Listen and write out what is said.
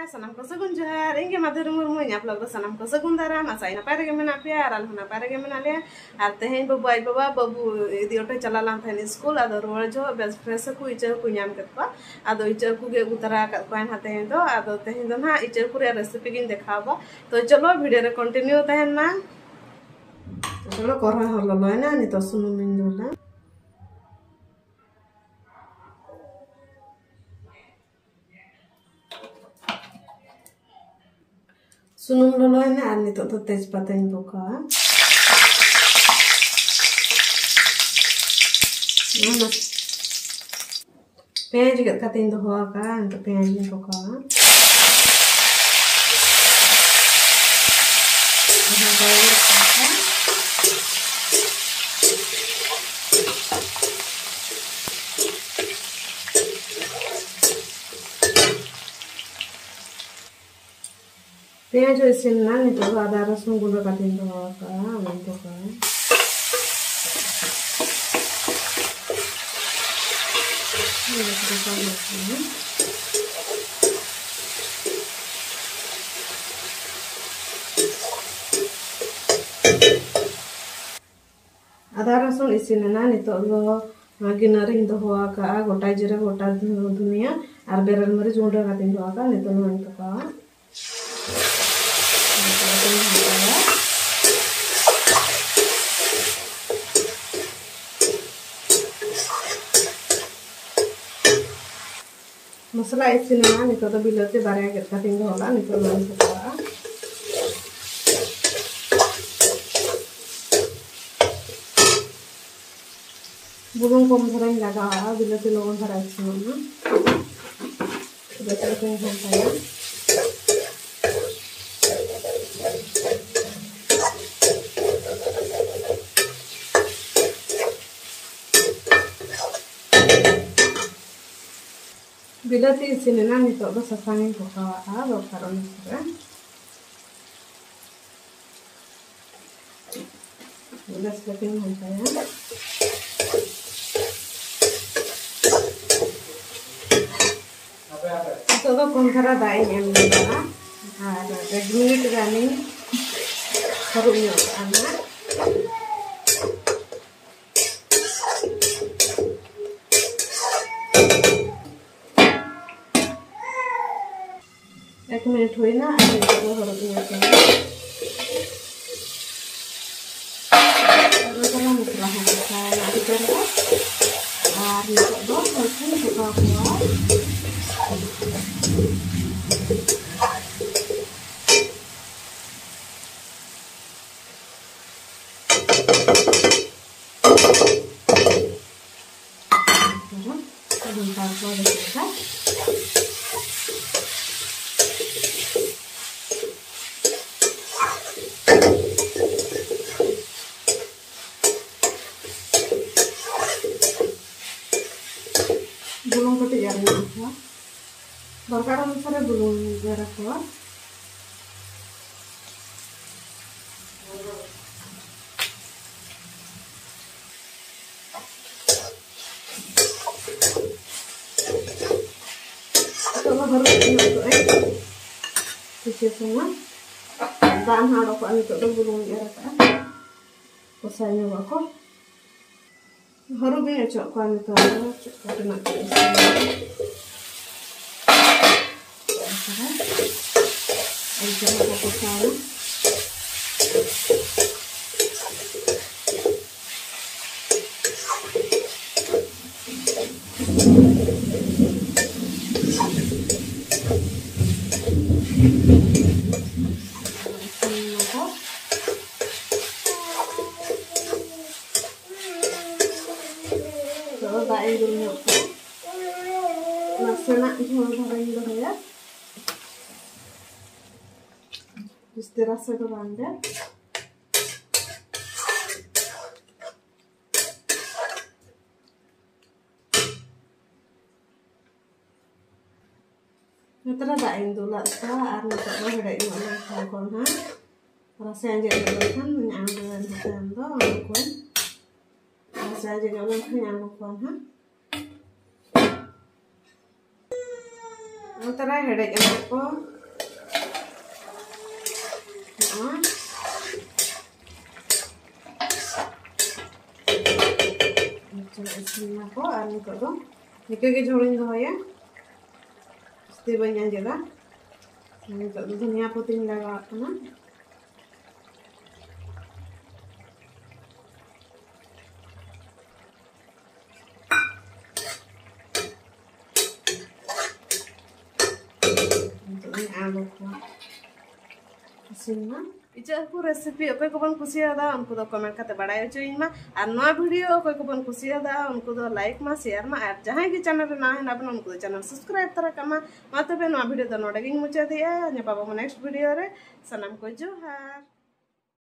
सनम को सगुन जोहार इंगे माधुरी मुर्मू आप लोग सनम को सगुन दाराम आशा नपाय रेगे मेना पे आर आल नपाय रेगे मेना ले आर तेहें बाबू आई बाबा बाबू इदी ओटे चला लान थाने स्कूल आदो रोड जो बेस फ्रेश को इचर को नाम करवा आदो इचर को गे उतरा का पान हाते हैं तो आदो तेहें दो ना इचर को रेसिपी गिन देखावा तो चलो वीडियो रे कंटिन्यू तहन ना तो चलो कोरा हल्लो ना नि तो सुनु मिन दोला सुनुम ललो है ना आर नितो तो तेजपत्ता इन बोका ना पेंज गत का तीन दो हुआ का तो पेंज इन बोका पेंज इसे ना नहीं तो आधा रसून गुड़ का तीन दो का वन तो का आधा रसून इसे ना नहीं तो लो गिनर हिंदो हुआ का गोटा जीरा गोटा धनिया और बेरल मरीच गुड़ का तीन दो का नहीं तो वन तो का मसला इसी ना नितो तो बिलते बारे के कटिंग होला नितो मन सकवा बुलुन कम धराई लगा बिलते लोगन धराई छ ना बेटर के होता है बिलाती इसी ना नहीं तो बस सासांग को का दो कारण से बिलास कटिंग होता है तो कौन सारा दाई एम लगा और 1 मिनट गानी करूँगी आना एक मिनट हुई ना मसला बुलुं कटी जारी ना दरकार अनुसार बुलुं जरा को तो harus itu sisi semua dan harus itu bulung jara ka kosanya wako harus be cok kan itu cok nak ay jangan ko sana baik dulu laksana jual barang dulu ya istirahat sebentar anda Ngetara daing dulu sa arna tak ada iman kon ha rasa aja kan menyambel sando kon rasa aja ulang menyambel kon ha ngetara hedek ko को और निको दो निके के झोल दोया स्ते बन्या जेदा निको धनिया पत्ती लगा ना आलू को इसिना इजा को रेसिपी अकोय को बन कुसियादा उनको दो कमेंट करते बड़ाय चोइमा और नवा वीडियो अकोय को बन कुसियादा उनको दो लाइक मा शेयर मा और जहां की चैनल रे ना है ना बन उनको चैनल सब्सक्राइब तरा कमा मा तबे नवा वीडियो द नोडे गिन मुचा दिया ने पाबो नेक्स्ट वीडियो रे सनम को जोहार।